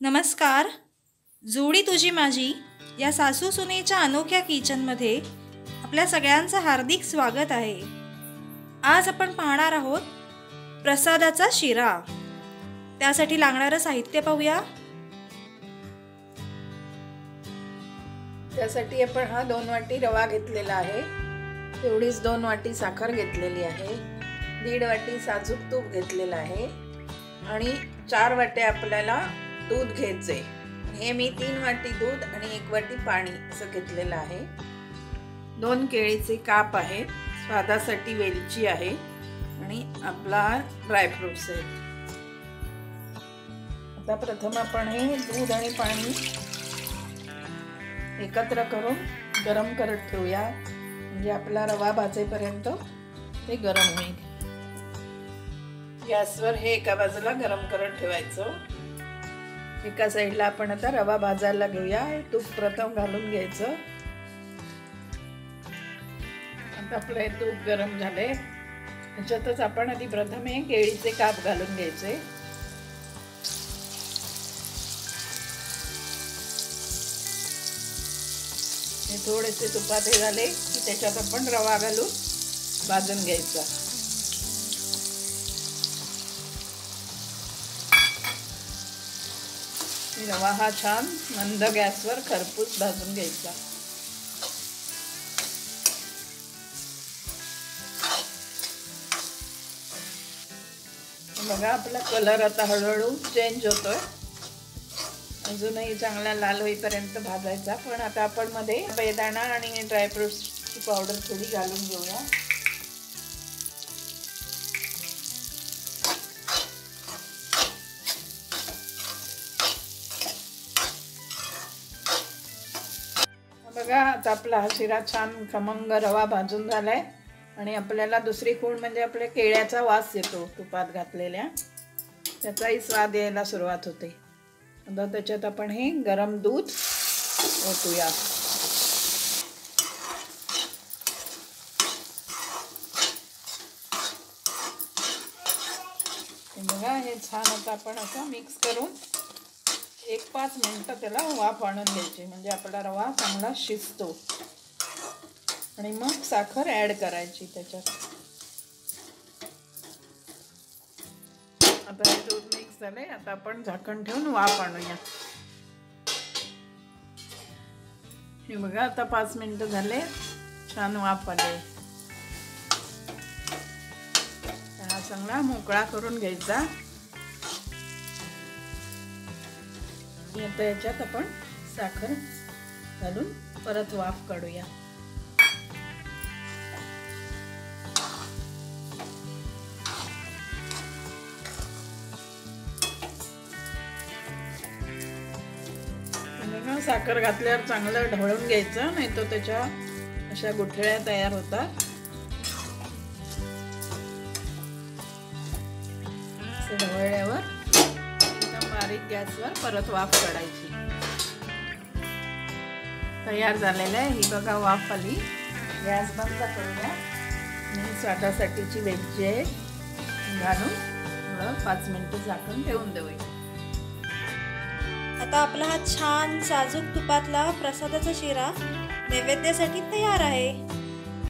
नमस्कार. जोडी तुझी माझी या सासू सुनेच्या अनोख्या किचनमध्ये आपल्या सगळ्यांचं हार्दिक स्वागत आहे. आज आपण पाहणार आहोत प्रसादाचा शिरा. त्यासाठी लागणारं साहित्य पाहूया. त्यासाठी आपण हा 2 वाटी रवा घेतलेला आहे, तेवढीच 2 वाटी साखर घेतलेली आहे, 1.5 वाटी साजूक तूप घेतलेलं आहे आणि 4 वाट्या आपल्याला दूध घ्यायचे. हे मी 3 वाटी दूध आणि 1 वाटी पाणी असं घेतलेलं आहे. 2 केळीचे काप आहेत, स्वादासाठी वेलची आहे आणि आपला ड्रायफ्रुट्स आहे. आता प्रथम आपण हे दूध आणि पाणी एकत्र करून गरम करत ठेवूया, म्हणजे आपला रवा भाजेपर्यंत ते गरम होईल. गॅसवर हे एका बाजूला गरम करत ठेवायचं. एका साईडला आपण आता रवा भाजायला घेऊया. तूप प्रथम घालून घ्यायचं. आता आपलं हे तूप गरम झाले, त्याच्यातच आपण आधी प्रथम हे केळीचे काप घालून घ्यायचे. हे थोडेसे तुपात हे झाले की त्याच्यात आपण रवा घालून भाजून घ्यायचा. रवा हा छान मंद गॅसवर खरपूस भाजून घ्यायचा. बघा आपला कलर आता हळूहळू चेंज होतोय. अजूनही चांगला लाल होईपर्यंत भाजायचा. पण आता आपण मध्ये बेदाणा आणि ड्रायफ्रुट्सची पावडर थोडी घालून घेऊया. बघा आता आपला हा शिरा छान खमंग रवा भाजून झालाय आणि आपल्याला दुसरी खूण म्हणजे आपल्या केळ्याचा वास येतो तुपात घातलेल्या, त्याचाही स्वाद यायला सुरुवात होते. आता त्याच्यात आपण हे गरम दूध ओतूया. बघा हे छान आता आपण असं मिक्स करून 1-5 मिनिटं त्याला वाफ आणून घ्यायची, म्हणजे आपला रवा चांगला शिजतो. आणि मग साखर ॲड करायची त्याच्यात. आता हे दूध मिक्स झाले, आता आपण झाकण ठेवून वाफ आणूया. हे बघा आता 5 मिनिटं झाले, छान वाफ आले. हा चांगला मोकळा करून घ्यायचा. आता याच्यात आपण साखर घालून परत वाफ काढूया. साखर घातल्यावर चांगलं ढवळून घ्यायचं, नाही तर त्याच्या अशा गुठळ्या तयार होतात. ढवळल्यावर बारीक गॅसवर परत वाफ काढायची. तयार झालेलं आहे. ही बघा वाफ आली. गॅस बंद करूया. मी स्वादासाठीची वेलची आहे घालून 5 मिनिटं झाकून ठेवून देऊया. आता आपला हा छान साजूक तुपातला प्रसादाचा शिरा नैवेद्यासाठी तयार आहे.